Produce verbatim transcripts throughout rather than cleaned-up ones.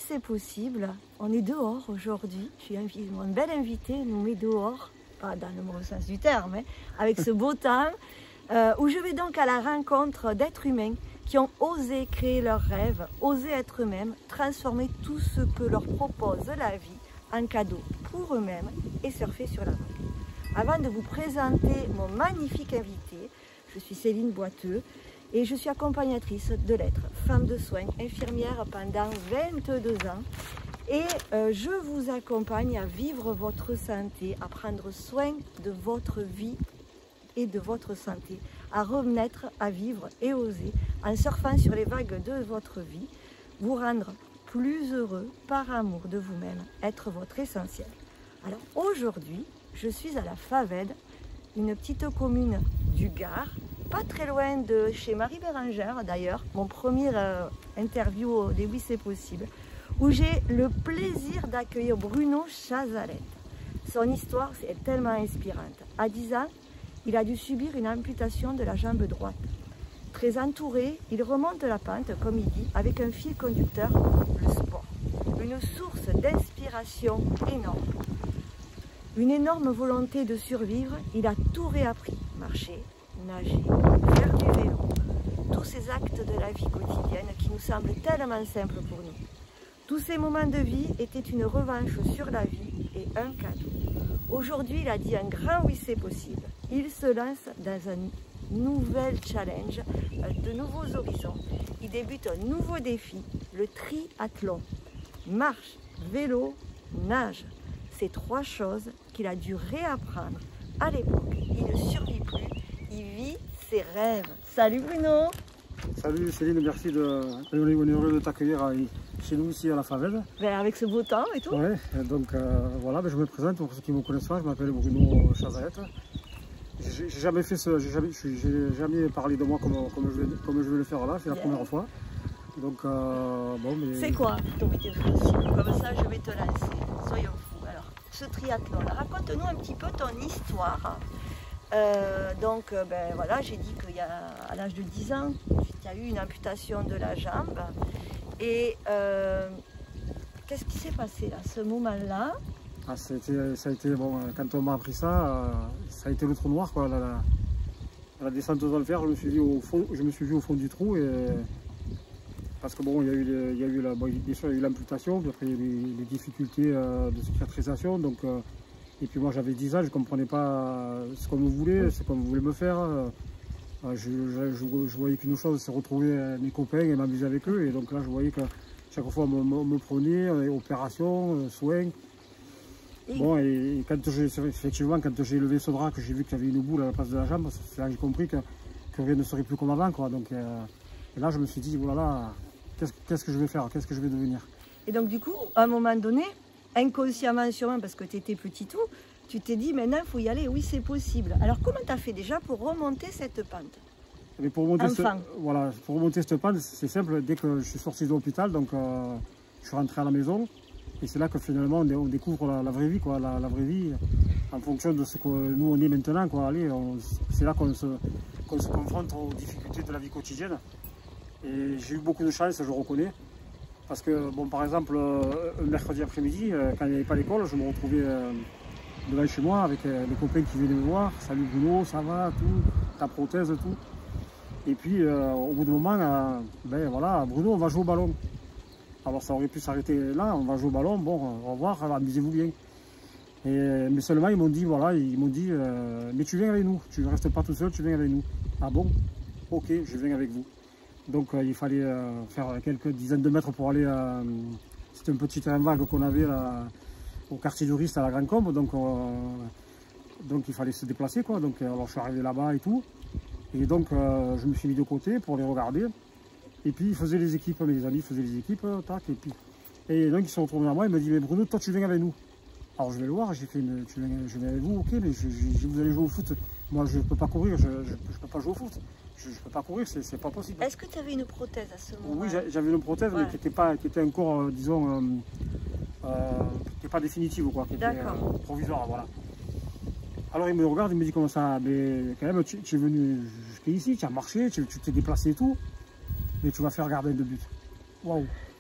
c'est possible. On est dehors aujourd'hui. Je suis invité, mon bel invité nous met dehors, pas dans le mauvais sens du terme, hein, avec ce beau temps, euh, où je vais donc à la rencontre d'êtres humains qui ont osé créer leurs rêves, osé être eux-mêmes, transformer tout ce que leur propose la vie en cadeau pour eux-mêmes et surfer sur la vague. Avant de vous présenter mon magnifique invité, je suis Céline Boiteux et je suis accompagnatrice de lettres, femme de soins, infirmière pendant vingt-deux ans. Et euh, je vous accompagne à vivre votre santé, à prendre soin de votre vie et de votre santé, à renaître, à vivre et oser, en surfant sur les vagues de votre vie, vous rendre plus heureux par amour de vous-même, être votre essentiel. Alors aujourd'hui, je suis à la Faved, une petite commune du Gard, pas très loin de chez Marie Bérangère d'ailleurs, mon premier euh, interview des Oui c'est possible, où j'ai le plaisir d'accueillir Bruno Chazalette. Son histoire est tellement inspirante. À dix ans, il a dû subir une amputation de la jambe droite. Très entouré, il remonte la pente, comme il dit, avec un fil conducteur, le sport. Une source d'inspiration énorme. Une énorme volonté de survivre, il a tout réappris. Marcher, nager, faire du vélo. Tous ces actes de la vie quotidienne qui nous semblent tellement simples pour nous. Tous ces moments de vie étaient une revanche sur la vie et un cadeau. Aujourd'hui, il a dit un grand oui c'est possible. Il se lance dans un nouvel challenge, de nouveaux horizons. Il débute un nouveau défi, le triathlon. Marche, vélo, nage. Ces trois choses qu'il a dû réapprendre à l'époque. Il ne survit plus, il vit ses rêves. Salut Bruno. Salut Céline, merci de, on est heureux de t'accueillir chez nous ici à la Faved. Ben avec ce beau temps et tout. Ouais, donc euh, voilà, ben je me présente pour ceux qui ne me connaissent pas, je m'appelle Bruno Chazalette. J'ai jamais fait ce, j'ai jamais, jamais parlé de moi comme, comme, je, vais, comme je vais le faire là, c'est la yeah. première fois. Donc euh, bon, mais. C'est quoi ton métier possible? Comme ça, je vais te lancer. Soyons fous. Alors, ce triathlon, raconte-nous un petit peu ton histoire. Euh, donc, ben voilà, j'ai dit qu'à l'âge de dix ans, tu as eu une amputation de la jambe. Et euh, qu'est-ce qui s'est passé à ce moment-là? Ah, ça, a été, ça a été, bon, quand on m'a appris ça, ça a été le trou noir, quoi. La, la, la descente dans le fer, je me suis vu au fond, je me suis vu au fond du trou. Et, parce que bon, il y a eu, il y a eu la, bon, bien sûr, il y a eu l'amputation, puis après il y a eu les, les difficultés euh, de cicatrisation. Donc, euh, et puis moi j'avais dix ans, je ne comprenais pas ce qu'on me voulait, ce qu'on voulait me faire. Euh, je, je, je, je voyais qu'une chose, c'est retrouver mes copains et m'amuser avec eux. Et donc là, je voyais que chaque fois on me, me, me prenait, opération, soins. Bon, et, et quand j'ai, effectivement, quand j'ai levé ce bras, que j'ai vu qu'il y avait une boule à la place de la jambe, c'est là que j'ai compris que, que rien ne serait plus comme avant, quoi. Donc, euh, et là, je me suis dit, voilà, qu'est-ce qu'est-ce que je vais faire, qu'est-ce que je vais devenir? Et donc, du coup, à un moment donné, inconsciemment sûrement, parce que tu étais petit tout, tu t'es dit, maintenant, il faut y aller, oui, c'est possible. Alors, comment tu as fait déjà pour remonter cette pente? Mais pour remonter, ce, voilà, pour remonter cette pente, c'est simple, dès que je suis sorti de l'hôpital, donc euh, je suis rentré à la maison. Et c'est là que finalement on découvre la, la vraie vie, quoi, la, la vraie vie en fonction de ce que nous on est maintenant, quoi. Allez, c'est là qu'on se, qu'on se confronte aux difficultés de la vie quotidienne. Et j'ai eu beaucoup de chance, je reconnais, parce que bon, par exemple, un mercredi après-midi, quand il n'y avait pas l'école, je me retrouvais devant chez moi avec les copains qui venaient me voir. Salut Bruno, ça va, tout, ta prothèse, tout. Et puis euh, au bout d'un moment, euh, ben voilà, Bruno, on va jouer au ballon. Alors ça aurait pu s'arrêter là, on va jouer au ballon, bon, au revoir, amusez-vous bien. Et, mais seulement ils m'ont dit, voilà, ils m'ont dit, euh, mais tu viens avec nous, tu ne restes pas tout seul, tu viens avec nous. Ah bon? Ok, je viens avec vous. Donc euh, il fallait euh, faire quelques dizaines de mètres pour aller, euh, c'était un petit terrain vague qu'on avait là, au quartier du Rist à la Grande Combe, donc, euh, donc il fallait se déplacer, quoi. Donc alors je suis arrivé là-bas et tout. Et donc euh, je me suis mis de côté pour les regarder. Et puis ils faisaient les équipes, mes amis faisaient les équipes, tac, et puis. Et donc ils sont retournés à moi, ils me disent, mais Bruno, toi tu viens avec nous. Alors je vais le voir, j'ai fait, une, tu viens, je viens avec vous, ok, mais je, je, vous allez jouer au foot. Moi je ne peux pas courir, je ne peux pas jouer au foot. Je ne peux pas courir, c'est pas possible. Est-ce que tu avais une prothèse à ce moment? Oui, j'avais une prothèse, ouais. Mais qui était, pas, qui était encore, euh, disons, euh, euh, qui n'était pas définitive, quoi, qui était euh, provisoire, voilà. Alors il me regarde, il me dit, comment ça, mais quand même, tu, tu es venu jusqu'ici, tu as marché, tu t'es déplacé et tout. Mais tu vas faire gardien de but. Waouh!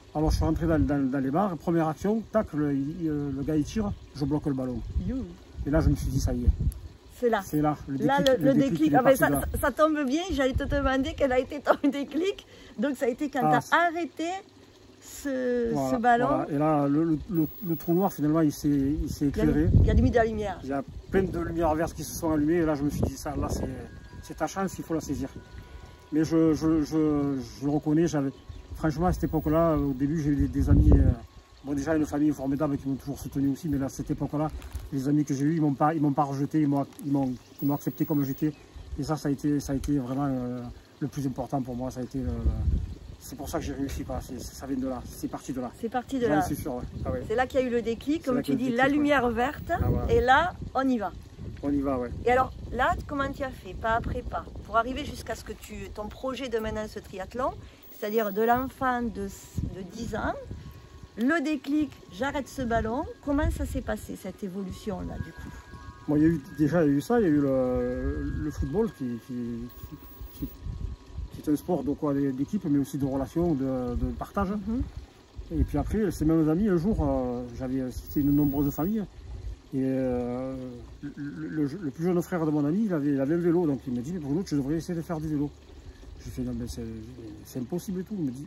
Alors je suis rentré dans, dans, dans les bars, première action, tac, le, le, le gars il tire, je bloque le ballon. You. Et là je me suis dit ça y est. C'est là. C'est là, le déclic. Là, le, le, le déclic. déclic ah ben ça, ça, ça tombe bien, j'allais te demander quel a été ton déclic. Donc ça a été quand ah, tu as arrêté ce, voilà, ce ballon. Voilà. Et là, le, le, le, le trou noir, finalement, il s'est éclairé. Il y a limite de la lumière. Il y a plein de lumières vertes qui se sont allumées. Et là, je me suis dit, ça, là, c'est ta chance, il faut la saisir. Mais je, je, je, je le reconnais, j'avais... Franchement, à cette époque-là, au début, j'ai eu des, des amis... Euh, bon, déjà, une famille formidable qui m'ont toujours soutenu aussi. Mais là, à cette époque-là, les amis que j'ai eus, ils m'ont pas, ils m'ont pas rejeté, ils m'ont accepté comme j'étais. Et ça, ça a été, ça a été vraiment euh, le plus important pour moi. Ça a été... Euh, C'est pour ça que j'ai réussi, quoi. Ça vient de là, c'est parti de là. C'est parti de là. C'est sûr, ouais. Ah ouais. C'est là qu'il y a eu le déclic, comme tu dis, déclic, la lumière ouais. verte, ah ouais. Et là, on y va. On y va, ouais. Et alors, là, comment tu as fait, pas après pas, pour arriver jusqu'à ce que tu, ton projet de maintenant ce triathlon, c'est-à-dire de l'enfant de, de dix ans, le déclic, j'arrête ce ballon, comment ça s'est passé, cette évolution-là, du coup? Bon, il y a eu, déjà, il y a eu ça, il y a eu le, le football qui... qui, qui... C'est un sport d'équipe, mais aussi de relations, de, de partage. Mm-hmm. Et puis après, ces mêmes amis, un jour, euh, j'avais une nombreuse famille. Et euh, le, le, le plus jeune frère de mon ami, il avait, il avait un vélo. Donc il m'a dit, mais Bruno, tu devrais essayer de faire du vélo. J'ai fait, non, mais c'est impossible et tout. Il me dit,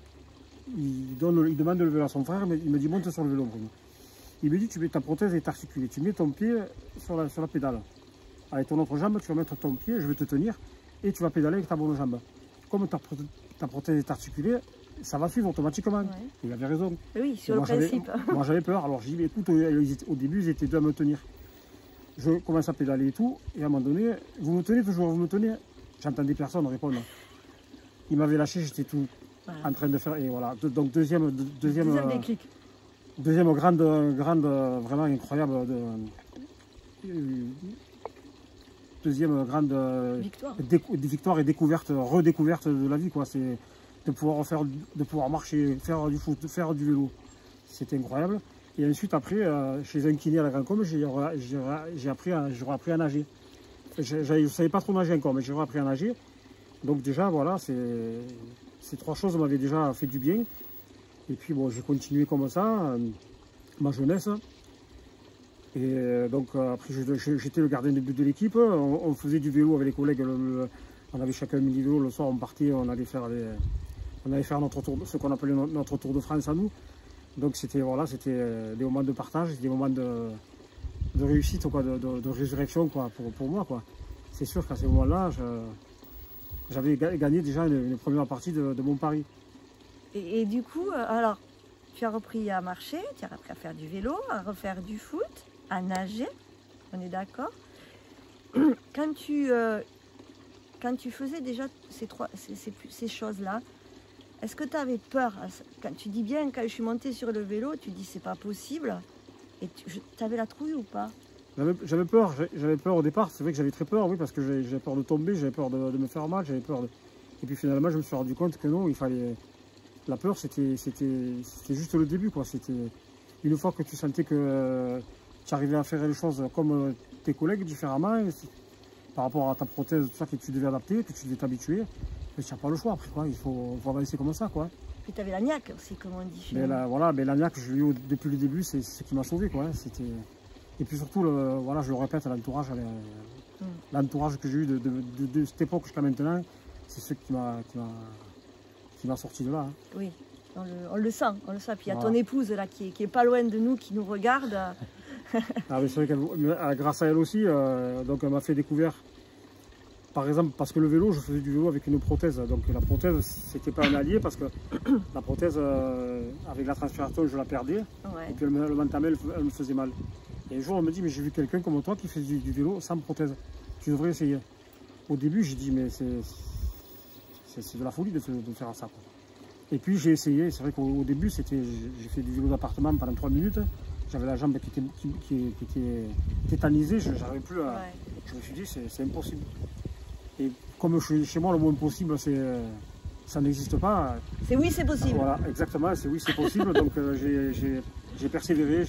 il, donne, il demande le vélo à son frère, mais il me dit, monte sur le vélo, Bruno. Il me dit, tu mets ta prothèse est articulée. Tu mets ton pied sur la, sur la pédale. Avec ton autre jambe, tu vas mettre ton pied, je vais te tenir, et tu vas pédaler avec ta bonne jambe. Comme ta, ta prothèse est articulée, ça va suivre automatiquement. Ouais. Il avait raison. Oui, sur le principe. Moi j'avais peur, alors j'ai dit, écoute, au début ils étaient deux à me tenir. Je commence à pédaler et tout, et à un moment donné, vous me tenez toujours, vous me tenez. J'entendais personne répondre. Il m'avait lâché, j'étais tout voilà. en train de faire, et voilà. Donc deuxième, deuxième, deuxième déclic. Deuxième grande, grande, vraiment incroyable. De, deuxième grande victoire. victoire et découverte, redécouverte de la vie, quoi. C'est de pouvoir faire, de pouvoir marcher, faire du foot, faire du vélo. C'était incroyable. Et ensuite, après, euh, chez un kiné à la Grande-Combe, j'ai appris, appris à nager. Je ne savais pas trop nager encore, mais j'ai appris à nager. Donc déjà, voilà, ces trois choses m'avaient déjà fait du bien. Et puis, bon, j'ai continué comme ça, euh, ma jeunesse. Et euh, donc euh, après j'étais le gardien de but de l'équipe, on, on faisait du vélo avec les collègues, le, le, on avait chacun un mini vélo, le soir on partait, on allait faire, les, on allait faire notre tour, ce qu'on appelait notre, notre tour de France à nous. Donc c'était voilà, c'était des moments de partage, des moments de, de réussite, quoi, de, de, de résurrection quoi, pour, pour moi. C'est sûr qu'à ces moments-là, j'avais gagné déjà une, une première partie de, de mon pari. Et, et du coup, alors, tu as repris à marcher, tu as appris à faire du vélo, à refaire du foot, à nager, on est d'accord. Quand tu, euh, quand tu faisais déjà ces, trois, ces, ces, ces choses-là, est-ce que tu avais peur? Quand tu dis bien, quand je suis montée sur le vélo, tu dis c'est pas possible. Et tu avais la trouille ou pas? J'avais peur, j'avais peur au départ, c'est vrai que j'avais très peur, oui, parce que j'avais peur de tomber, j'avais peur de, de me faire mal, j'avais peur de... Et puis finalement, je me suis rendu compte que non, il fallait... La peur, c'était juste le début, quoi. C'était une fois que tu sentais que euh, tu arrivais à faire les choses comme euh, tes collègues, différemment, et par rapport à ta prothèse, tout ça, que tu devais adapter, que tu devais t'habituer, mais tu n'as pas le choix après, quoi. Il faut, faut avancer comme ça, quoi. Puis tu avais la niaque aussi, comme on dit. Mais la, voilà, mais la niaque, je l'ai eu depuis le début, c'est ce qui m'a sauvé, quoi. C'était... Et puis surtout, le, voilà, je le répète, l'entourage, mm. l'entourage que j'ai eu de, de, de, de cette époque jusqu'à maintenant, c'est ce qui m'a qui m'a sorti de là. Hein. Oui, on le, on le sent, on le sent. Puis il y a voilà. ton épouse là qui est, qui est pas loin de nous, qui nous regarde. Ah, c'est vrai qu'elle, grâce à elle aussi, euh, donc elle m'a fait découvrir. Par exemple, parce que le vélo, je faisais du vélo avec une prothèse. Donc la prothèse, c'était pas un allié parce que la prothèse, euh, avec la transpiration, je la perdais. Ouais. Et puis le, le mentamé, elle, elle me faisait mal. Et un jour, on me dit, mais j'ai vu quelqu'un comme toi qui fait du, du vélo sans prothèse. Tu devrais essayer. Au début, j'ai dit, mais c'est de la folie de, de faire ça. Quoi. Et puis j'ai essayé. C'est vrai qu'au début, c'était, j'ai fait du vélo d'appartement pendant trois minutes. J'avais la jambe qui était, qui, qui, qui était tétanisée. Je n'arrivais plus à... Ouais. Je me suis dit, c'est impossible. Et comme je, chez moi, le mot impossible, c'est... ça n'existe pas. C'est oui, c'est possible. Voilà, exactement, c'est oui, c'est possible. Donc euh, j'ai persévéré,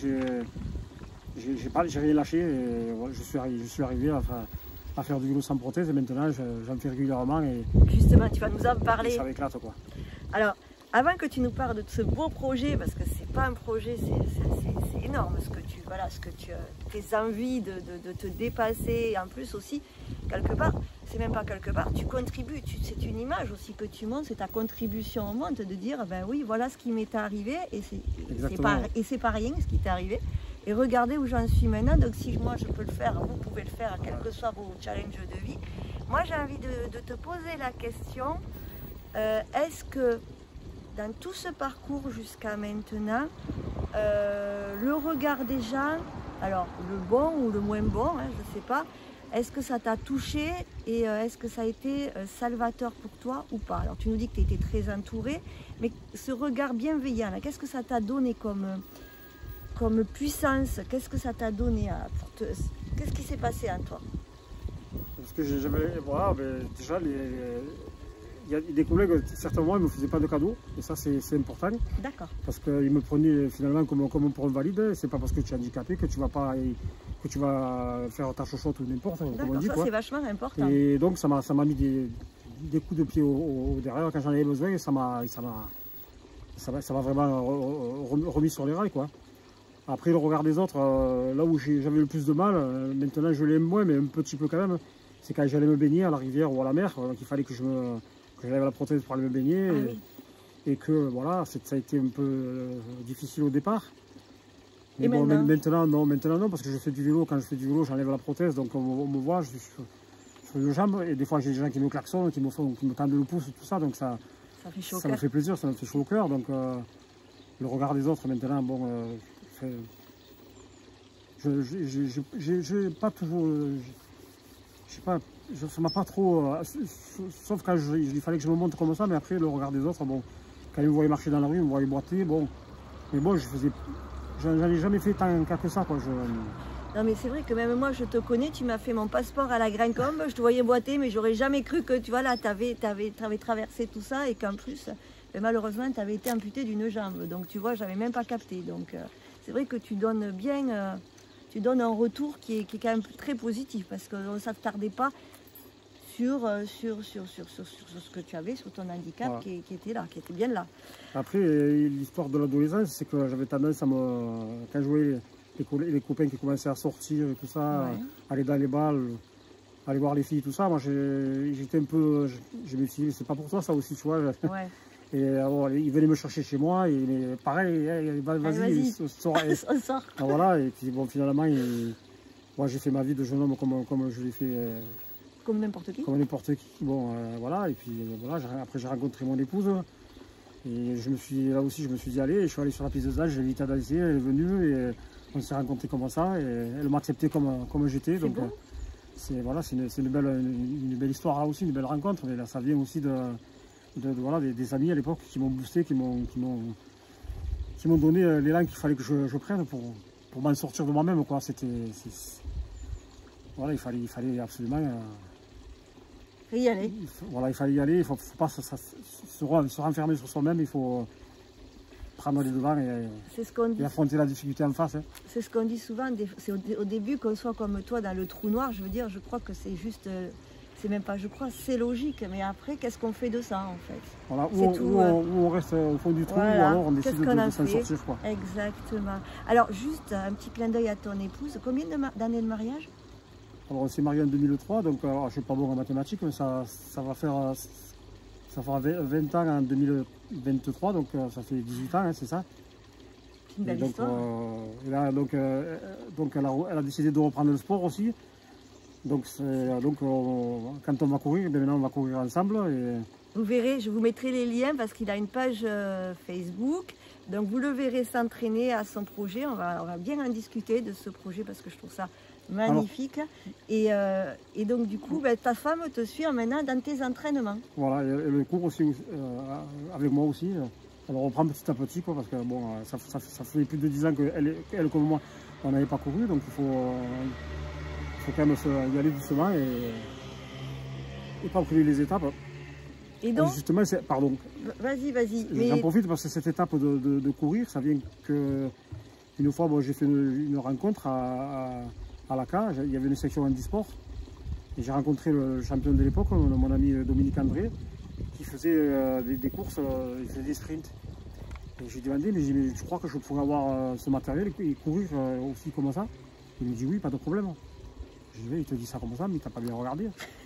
j'ai rien lâché. Et, ouais, je, suis arrivé, je suis arrivé à, à faire du vélo sans prothèse et maintenant j'en fais régulièrement. Et, justement, tu vas nous en parler. Ça m'éclate, quoi. Alors, avant que tu nous parles de ce beau projet, parce que c'est pas un projet, c'est énorme ce que tu, voilà, ce que tu, tes envies de, de, de te dépasser, et en plus aussi, quelque part, c'est même pas quelque part, tu contribues, c'est une image aussi que tu montres, c'est ta contribution au monde, de dire, ben oui, voilà ce qui m'est arrivé, et c'est pas, pas rien ce qui t'est arrivé, et regardez où j'en suis maintenant, donc si moi je peux le faire, vous pouvez le faire, quel que soit vos challenges de vie. Moi j'ai envie de, de te poser la question, euh, est-ce que dans tout ce parcours jusqu'à maintenant, euh, le regard des gens, alors le bon ou le moins bon, hein, je ne sais pas, est-ce que ça t'a touché et euh, est-ce que ça a été euh, salvateur pour toi ou pas? Alors tu nous dis que tu étais très entourée, mais ce regard bienveillant, qu'est-ce que ça t'a donné comme, comme puissance? Qu'est-ce que ça t'a donné à, pour te... Qu'est-ce qui s'est passé en toi? Parce que j'avais, voilà, ben, déjà les... Il y a des collègues, certains mois, ils ne me faisaient pas de cadeaux, et ça c'est important. D'accord. Parce qu'ils me prenaient finalement comme, comme pour un valide, c'est pas parce que tu es handicapé que tu vas pas que tu vas faire ta chochotte ou n'importe. D'accord, ça c'est vachement important. Et donc ça m'a mis des, des coups de pied au, au derrière quand j'en avais besoin, et ça m'a ça m'a vraiment remis sur les rails, quoi. Après le regard des autres, euh, là où j'avais le plus de mal, euh, maintenant je l'aime moins, mais un petit peu quand même, c'est quand j'allais me baigner à la rivière ou à la mer, euh, qu'il fallait que je me que j'avais la prothèse pour aller me baigner, ah, et, oui. et que voilà, ça a été un peu euh, difficile au départ. Mais et bon, maintenant, maintenant non, maintenant non, parce que je fais du vélo, quand je fais du vélo, j'enlève la prothèse, donc on, on me voit, je suis sur, sur les jambes, et des fois j'ai des gens qui me klaxonnent, qui me font, qui me tendent le pouce, tout ça, donc ça, ça, fait chaud ça me fait plaisir, ça me fait chaud au cœur, donc euh, le regard des autres maintenant, bon, euh, fait, je j'ai pas toujours, je sais pas, je, ça m'a pas trop, euh, sauf quand je, il fallait que je me montre comme ça, mais après le regard des autres, bon, quand ils me voyaient marcher dans la rue, ils me voyaient boiter, bon, mais bon, je faisais, j'en ai jamais fait tant que ça, quoi. Je... Non mais c'est vrai que même moi je te connais, tu m'as fait mon passeport à la Grande-Combe, je te voyais boiter, mais j'aurais jamais cru que tu vois là, tu avais, avais, avais traversé tout ça et qu'en plus, ben, malheureusement, tu avais été amputé d'une jambe, donc tu vois, j'avais même pas capté, donc euh, c'est vrai que tu donnes bien, euh, tu donnes un retour qui est, qui est quand même très positif, parce que ça ne tardait pas. Sur, sur, sur, sur, sur, sur ce que tu avais, sur ton handicap, voilà. qui, qui était là, qui était bien là. Après, l'histoire de l'adolescence, c'est que j'avais tendance à me... Quand je voyais les, les copains qui commençaient à sortir et tout ça, ouais. aller dans les balles, aller voir les filles, tout ça, moi j'étais un peu... Je, je me suis dit, c'est pas pour toi ça aussi, tu vois. Ouais. Et alors, ils venaient me chercher chez moi, et mais, pareil, vas-y, on sort. on sort. Voilà, et puis bon, finalement, il, moi j'ai fait ma vie de jeune homme comme, comme je l'ai fait... Euh, Comme n'importe qui. Comme n'importe qui. Bon, euh, voilà. Et puis euh, voilà. Après, j'ai rencontré mon épouse. Et je me suis, là aussi, je me suis dit, allez, je suis allé sur la piste de danse, j'ai invité à danser, elle est venue et on s'est rencontrés comme ça. Et elle m'a accepté comme, comme j'étais. Donc, euh, c'est voilà, une, une, belle, une, une belle histoire là aussi, une belle rencontre. Mais là, ça vient aussi de, de, de voilà, des, des amis à l'époque qui m'ont boosté, qui m'ont qui m'ont donné l'élan qu'il fallait que je, je prenne pour, pour m'en sortir de moi-même. C'était. Voilà, il fallait, il fallait absolument. Euh, y aller. Il faut, voilà, il fallait y aller, il ne faut, faut pas se, se, se, se renfermer sur soi-même, il faut prendre les devants et, ce qu'on dit. et affronter la difficulté en face. Hein. C'est ce qu'on dit souvent, c'est au, au début qu'on soit comme toi dans le trou noir, je veux dire, je crois que c'est juste, c'est même pas je crois, c'est logique, mais après, qu'est-ce qu'on fait de ça en fait? Voilà, où, tout, où, euh... où on reste au fond du trou, voilà. Ou alors on décide de, de, de s'en sortir. Quoi. Exactement. Alors juste un petit clin d'œil à ton épouse, combien d'années de mariage? Alors on s'est marié en deux mille trois, donc alors, je ne suis pas bon en mathématiques, mais ça, ça va faire ça fera vingt ans en deux mille vingt-trois, donc ça fait dix-huit ans, hein, c'est ça. Une belle donc, histoire. Euh, et là, donc, euh, donc elle, a, elle a décidé de reprendre le sport aussi. Donc, donc on, quand on va courir, bien maintenant on va courir ensemble. Et... Vous verrez, je vous mettrai les liens parce qu'il a une page euh, Facebook. Donc vous le verrez s'entraîner à son projet. On va, on va bien en discuter de ce projet parce que je trouve ça magnifique. Alors, et, euh, et donc du coup, ben, ta femme te suit maintenant dans tes entraînements. Voilà, et, et le cours aussi, euh, avec moi aussi. On reprend petit à petit, quoi, parce que bon, ça, ça, ça fait plus de dix ans qu'elle elle, comme moi, on n'avait pas couru. Donc il faut, euh, il faut quand même se, y aller doucement et, et pas brûler les étapes. Et donc, justement, pardon. Vas-y, vas-y. J'en mais... profite parce que cette étape de, de, de courir, ça vient que une fois, bon, j'ai fait une, une rencontre à, à, à l'A C A. Il y avait une section handisport et j'ai rencontré le champion de l'époque, mon ami Dominique André, qui faisait euh, des, des courses, euh, il faisait des sprints. Et j'ai demandé, mais, mais tu crois que je pourrais avoir euh, ce matériel et courir euh, aussi comme ça? Il me dit oui, pas de problème. Je dis, il te dit ça comme ça, mais t'as pas bien regardé.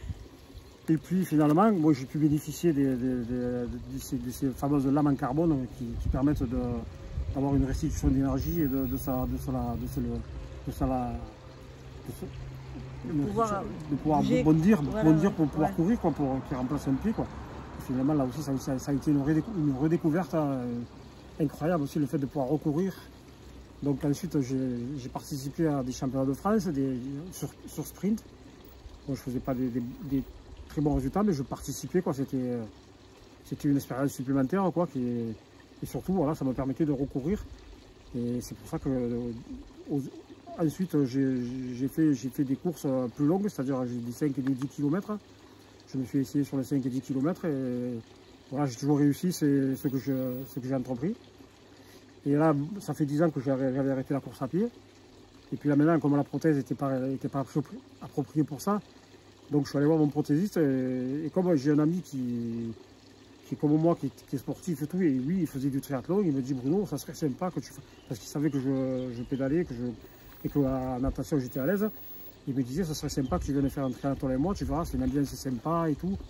Et puis finalement, moi j'ai pu bénéficier des, des, des, de, ces, de ces fameuses lames en carbone qui, qui permettent d'avoir une restitution d'énergie et de, de, sa, de, cela, de, cela, de, cela, de, ce, de, pouvoir, de pouvoir bouger, bondir, voilà, bondir pour pouvoir ouais. courir, quoi, pour qu'il remplace un pied. Quoi. Et finalement, là aussi, ça, ça, ça a été une, redécou une redécouverte euh, incroyable aussi, le fait de pouvoir recourir. Donc ensuite, j'ai participé à des championnats de France des, sur, sur sprint. Bon, je ne faisais pas des, des, des très bons résultats, mais je participais, quoi. C'était c'était une expérience supplémentaire, quoi, qui, et surtout, voilà, ça me permettait de recourir. Et c'est pour ça que aux, ensuite j'ai fait, j'ai fait des courses plus longues, c'est-à-dire des cinq et des dix kilomètres. Je me suis essayé sur les cinq et dix kilomètres et voilà, j'ai toujours réussi, c'est ce que j'ai entrepris. Et là, ça fait dix ans que j'avais arrêté la course à pied. Et puis là maintenant, comme la prothèse n'était pas, était pas appropriée pour ça, donc je suis allé voir mon prothésiste et, et comme j'ai un ami qui, qui est comme moi, qui, qui est sportif et tout, et lui il faisait du triathlon, il me dit Bruno, ça serait sympa que tu fasses, parce qu'il savait que je, je pédalais, que je, et que la natation j'étais à l'aise, il me disait ça serait sympa que tu viennes faire un triathlon avec moi, tu verras, c'est une ambiance sympa et tout.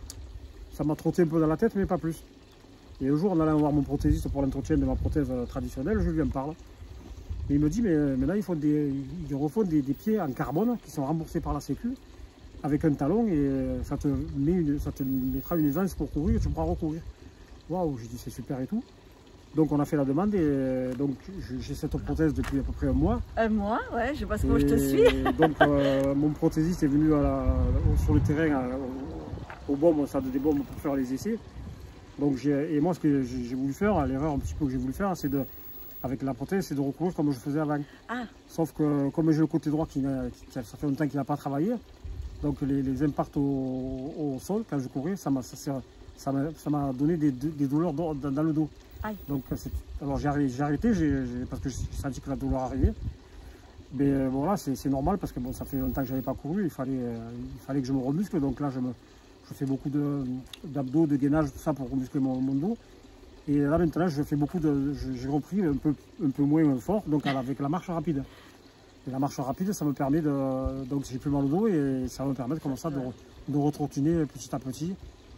Ça m'a trotté un peu dans la tête, mais pas plus. Et un jour, en allant voir mon prothésiste pour l'entretien de ma prothèse traditionnelle, je lui en parle. Et il me dit, mais maintenant, ils, font des, ils refont des, des pieds en carbone qui sont remboursés par la Sécu, avec un talon, et ça te, met une, ça te mettra une aisance pour courir, tu pourras recourir. Waouh, j'ai dit, c'est super et tout. Donc, on a fait la demande, et donc j'ai cette prothèse depuis à peu près un mois. Un mois, ouais, je pense que moi je te suis. Donc, euh, mon prothésiste est venu à la, sur le terrain, à, au, au bombe, au stade des bombes, pour faire les essais. Donc et moi, ce que j'ai voulu faire, l'erreur un petit peu que j'ai voulu faire, c'est de, avec la prothèse, c'est de recourir comme je faisais avant. Ah. Sauf que comme j'ai le côté droit qui, qui ça fait longtemps qu'il n'a pas travaillé, donc les, les impacts au, au sol quand je courais, ça m'a ça, ça m'a donné des, des douleurs dans, dans le dos. Aïe. Donc alors j'ai arrêté, j ai, j ai, parce que j'ai senti que la douleur arrivait. Mais voilà, c'est normal parce que bon, ça fait longtemps que je n'avais pas couru, il fallait, il fallait que je me remuscle, donc là je me Je fais beaucoup d'abdos, de, de gainage, tout ça pour remuscler mon, mon dos. Et là maintenant, je fais beaucoup de, j'ai repris un peu, un peu moins fort, donc avec la marche rapide. Et la marche rapide, ça me permet de, donc j'ai plus mal au dos et ça me permet comme ça de, de retrottiner petit à petit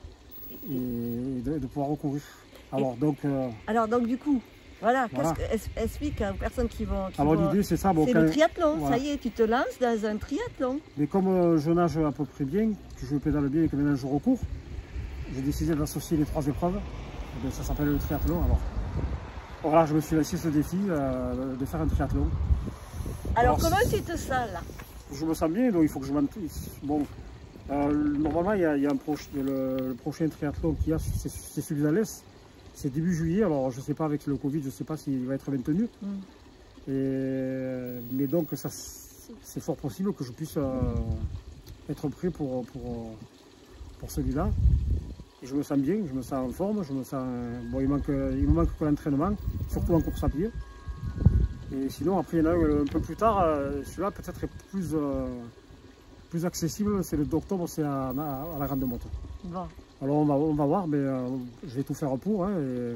et de, de pouvoir recourir. Alors donc. Euh, Alors donc du coup. Voilà, voilà. Que, explique aux personnes qui vont... Qui Alors l'idée c'est ça. Bon, c'est le triathlon, voilà. Ça y est, tu te lances dans un triathlon. Mais comme euh, je nage à peu près bien, que je pédale bien et que maintenant je recours, j'ai décidé d'associer les trois épreuves. Et ça s'appelle le triathlon. Alors voilà, je me suis laissé ce défi euh, de faire un triathlon. Alors, Alors comment tu te sens là? Je me sens bien, donc il faut que je m'entraîne. Bon, euh, normalement il y a, il y a un proche, le, le prochain triathlon qu'il y a, c'est celui d'Alès. C'est début juillet, alors je ne sais pas avec le Covid, je ne sais pas s'il va être maintenu. Mm. Et, mais donc c'est fort possible que je puisse euh, être prêt pour, pour, pour celui-là. Je me sens bien, je me sens en forme, je me sens. Bon, il, manque, il me manque que l'entraînement, surtout en course à pied. Et sinon, après, il y en a un peu plus tard, celui-là peut-être est plus, euh, plus accessible, c'est le d'octobre, c'est à, à, à la Grande Motte. Bon. Alors on va, on va voir, mais euh, je vais tout faire pour. Hein,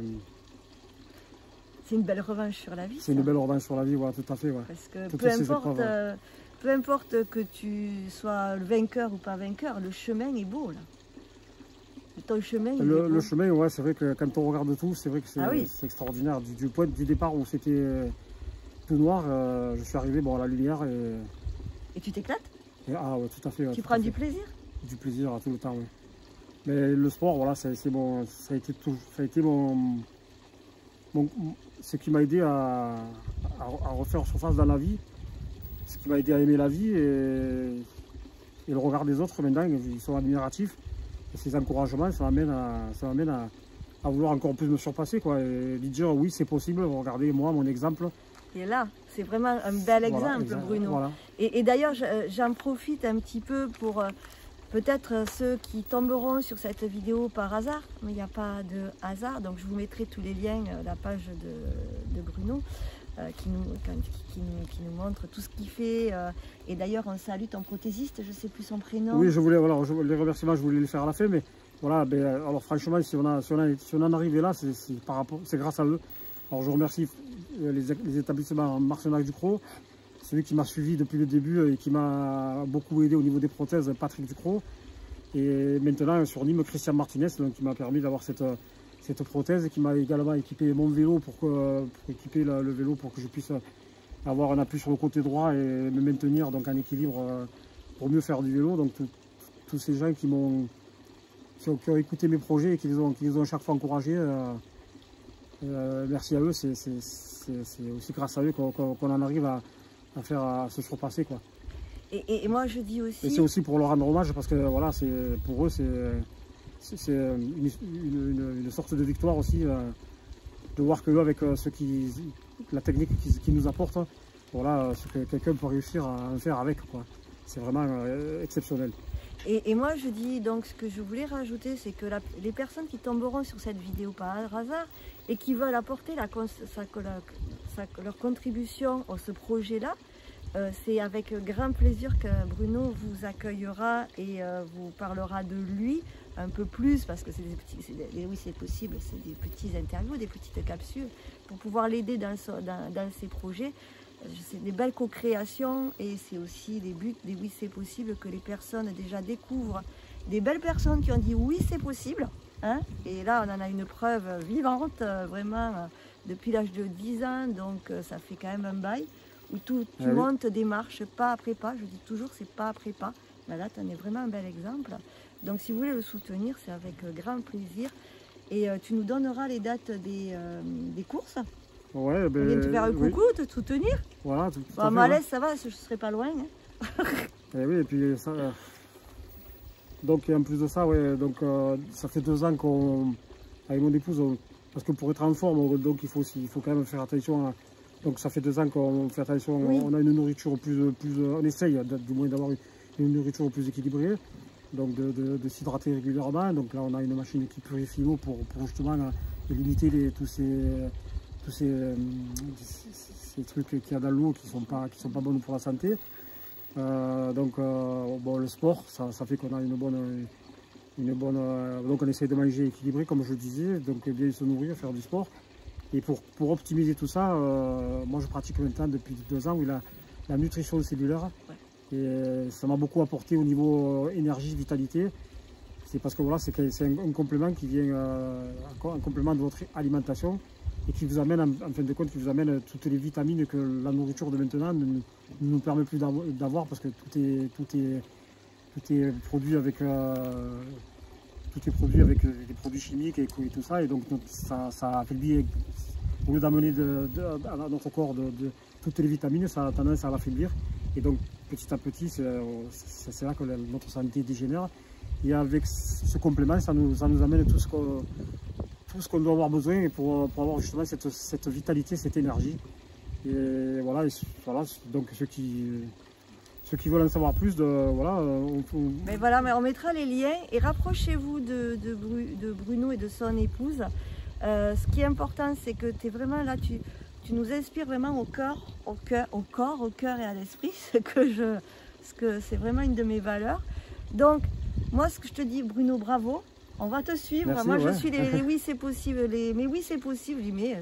c'est une belle revanche sur la vie. C'est une belle revanche sur la vie, voilà, tout à fait. Ouais. Parce que peu importe, euh, peu importe que tu sois le vainqueur ou pas vainqueur, le chemin est beau là. Ton chemin il le, est beau. Le chemin, ouais, c'est vrai que quand on regarde tout, c'est vrai que c'est ah oui. extraordinaire. Du, du point du départ où c'était tout noir, euh, je suis arrivé bon, à la lumière et. Et tu t'éclates? Ah ouais, tout à fait. Ouais, tu tout prends fait. du plaisir? Du plaisir à tout le temps, oui. Mais le sport, voilà, c'est bon, ça a été tout, ça a été mon, mon ce qui m'a aidé à, à, à refaire surface dans la vie, ce qui m'a aidé à aimer la vie et, et le regard des autres maintenant, ils sont admiratifs. Et ces encouragements, ça m'amène à, ça m'amène à, à vouloir encore plus me surpasser, quoi, et lui dire oui, c'est possible. Regardez moi, mon exemple. Et là, c'est vraiment un bel exemple, voilà, exact, Bruno. Voilà. Et, et d'ailleurs, j'en profite un petit peu pour peut-être ceux qui tomberont sur cette vidéo par hasard, mais il n'y a pas de hasard, donc je vous mettrai tous les liens, la page de, de Bruno, euh, qui, nous, qui, qui, nous, qui nous montre tout ce qu'il fait. Euh, et d'ailleurs, on salue ton prothésiste, je ne sais plus son prénom. Oui, je voulais, voilà, je, les remerciements, je voulais les faire à la fin, mais voilà, ben, alors franchement, si on, a, si, on a, si on en arrive là, c'est grâce à eux. Alors je remercie les, les établissements Marcenac Ducrot, celui qui m'a suivi depuis le début et qui m'a beaucoup aidé au niveau des prothèses, Patrick Ducrot. Et maintenant sur Nîmes, Christian Martinez, donc, qui m'a permis d'avoir cette, cette prothèse, qui m'a également équipé mon vélo pour, que, pour équiper le, le vélo pour que je puisse avoir un appui sur le côté droit et me maintenir donc, en équilibre pour mieux faire du vélo. Donc tous ces gens qui m'ont qui, qui ont écouté mes projets et qui les ont, qui les ont chaque fois encouragés, euh, euh, merci à eux, c'est aussi grâce à eux qu'on qu'on, qu'on en arrive à, à faire à se surpasser, quoi. Et, et, et moi je dis aussi... Et c'est aussi pour leur rendre hommage parce que voilà, pour eux c'est une, une, une sorte de victoire aussi euh, de voir que eux avec euh, ce qui, la technique qu'ils qui nous apportent, voilà, ce que quelqu'un peut réussir à en faire avec, quoi. C'est vraiment euh, exceptionnel. Et, et moi je dis donc ce que je voulais rajouter, c'est que la, les personnes qui tomberont sur cette vidéo par hasard et qui veulent apporter la, sa, la, sa, leur contribution à ce projet-là, Euh, c'est avec grand plaisir que Bruno vous accueillera et euh, vous parlera de lui un peu plus, parce que c'est des petits, des, oui c'est possible, c'est des petits interviews, des petites capsules pour pouvoir l'aider dans, dans, dans ses projets. C'est des belles co-créations et c'est aussi les buts des oui c'est possible, que les personnes déjà découvrent des belles personnes qui ont dit oui c'est possible, hein, et là on en a une preuve vivante vraiment depuis l'âge de dix ans, donc ça fait quand même un bail où tout, tout ah oui. monte des marches pas après pas. Je dis toujours c'est pas après pas, mais là tu en es vraiment un bel exemple. Donc si vous voulez le soutenir, c'est avec grand plaisir. Et euh, tu nous donneras les dates des, euh, des courses. Ouais, ben, on vient te faire un coucou, oui. te soutenir. Voilà, tout, tout bon, à Malais, ça va, je ne serai pas loin. Hein. Et oui, et puis ça, euh... donc en plus de ça, ouais, donc euh, ça fait deux ans qu'on, avec mon épouse, on... parce que pour être en forme, donc il faut aussi, il faut quand même faire attention à... Donc ça fait deux ans qu'on fait attention, oui. on a une nourriture plus, plus on essaye du moins d'avoir une nourriture plus équilibrée, donc de, de, de s'hydrater régulièrement. Donc là on a une machine qui purifie l'eau pour, pour justement là, limiter les, tous ces, tous ces, ces trucs qu'il y a dans l'eau qui ne sont pas, qui sont pas bons pour la santé. Euh, donc euh, bon, le sport, ça, ça fait qu'on a une bonne, une bonne, donc on essaye de manger équilibré comme je disais, donc bien se nourrir, faire du sport. Et pour, pour optimiser tout ça, euh, moi je pratique maintenant depuis deux ans oui, la, la nutrition cellulaire. Ouais. Et ça m'a beaucoup apporté au niveau énergie, vitalité. C'est parce que voilà, c'est un, un complément qui vient euh, un complément de votre alimentation et qui vous amène, en, en fin de compte, qui vous amène toutes les vitamines que la nourriture de maintenant ne, ne nous permet plus d'avoir parce que tout est, tout est, tout est produit avec... Euh, tout est produit avec des produits chimiques et, et tout ça, et donc ça, ça affaiblit, au lieu d'amener de, de, à notre corps de, de, toutes les vitamines, ça a tendance à l'affaiblir, et donc petit à petit, c'est là que notre santé dégénère, et avec ce complément, ça nous, ça nous amène tout ce qu'on tout ce qu'on doit avoir besoin pour, pour avoir justement cette, cette vitalité, cette énergie, et voilà, et, voilà donc ceux qui... Ceux qui veulent en savoir plus, de, voilà, on, on... Mais voilà, mais on mettra les liens et rapprochez-vous de, de, de Bruno et de son épouse. Euh, ce qui est important, c'est que tu es vraiment là, tu, tu nous inspires vraiment au cœur, au cœur, au corps, au cœur et à l'esprit, ce que je, ce que c'est vraiment une de mes valeurs. Donc, moi, ce que je te dis, Bruno, bravo. On va te suivre. Merci, moi, ouais. je suis les, les oui, c'est possible. Les, mais oui, c'est possible. Je dis, mais,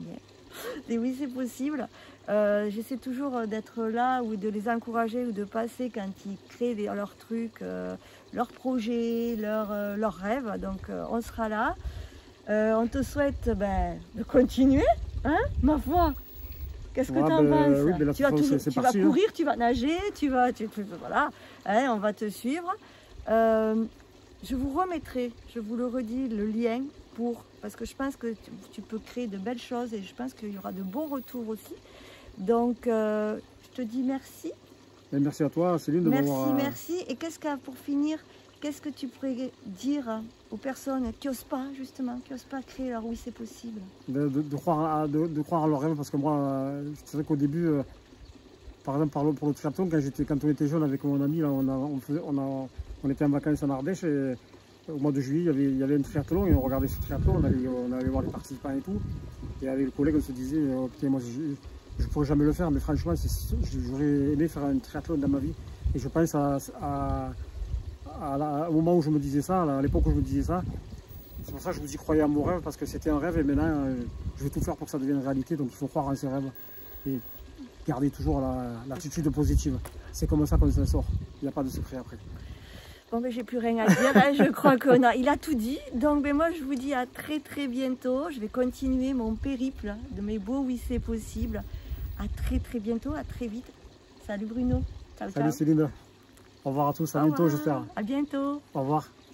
les oui, c'est possible. Euh, J'essaie toujours d'être là ou de les encourager ou de passer quand ils créent les, leurs trucs, euh, leurs projets, leurs, euh, leurs rêves. Donc euh, on sera là. Euh, on te souhaite ben, de continuer, hein, ma foi. Qu'est-ce que ouais, tu en ben, penses oui, ben, Tu, vas, toujours, tu parti, vas courir, hein. Tu vas nager, tu vas, tu, tu, voilà, hein, on va te suivre. Euh, je vous remettrai, je vous le redis, le lien pour, parce que je pense que tu, tu peux créer de belles choses et je pense qu'il y aura de beaux retours aussi. Donc, euh, je te dis merci. Et merci à toi, Céline, de m'avoir... Merci, merci. Et qu'est-ce que, pour finir, qu'est-ce que tu pourrais dire aux personnes qui n'osent pas, justement, qui n'osent pas créer leur oui, c'est possible? De, de, de, croire à, de, de croire à leur rêve, parce que moi, c'est vrai qu'au début, euh, par exemple, pour le triathlon, quand, quand on était jeune avec mon ami, là, on, a, on, faisait, on, a, on était en vacances en Ardèche, et au mois de juillet, il y, avait, il y avait un triathlon, et on regardait ce triathlon, on allait, on allait voir les participants et tout. Et avec le collègue, on se disait, oh, putain, moi, je, je ne pourrais jamais le faire, mais franchement, j'aurais aimé faire un triathlon dans ma vie. Et je pense à, à, à la, au moment où je me disais ça, à l'époque où je me disais ça, c'est pour ça que je vous y croyais à mon rêve, parce que c'était un rêve et maintenant euh, je vais tout faire pour que ça devienne réalité. Donc il faut croire en ses rêves et garder toujours l'attitude la, positive. C'est comme ça qu'on s'en sort. Il n'y a pas de secret après. Bon, ben, j'ai plus rien à dire, hein. Je crois qu'il a, a tout dit. Donc ben, moi je vous dis à très très bientôt. Je vais continuer mon périple de mes beaux oui c'est possible. À très très bientôt, à très vite. Salut Bruno. Ciao, Salut ciao. Céline. Au revoir à tous, à bientôt j'espère. À bientôt. Au revoir.